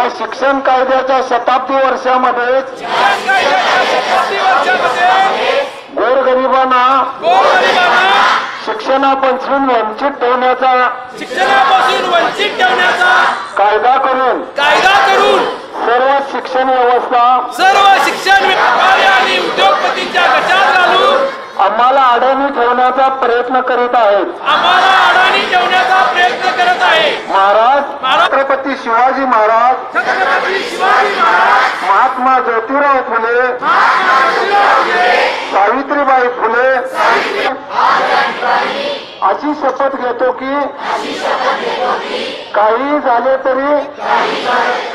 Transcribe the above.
या शिक्षण कायद्याच्या शताब्दी वर्षामध्ये गोरगरिबांना शिक्षणापासून वंचित ठेवण्याचा कायदा करून सर्व शिक्षण व्यापारी आणि उद्योगपतींच्या गटात घालून आम्हाला अडाणी ठेवण्याचा प्रयत्न करीत आहेत. महाराज छत्रपती शिवाजी महाराज महात्मा ज्योतिराव फुले सावित्रीबाई फुले अशी शपथ घेतो की काही झाले तरी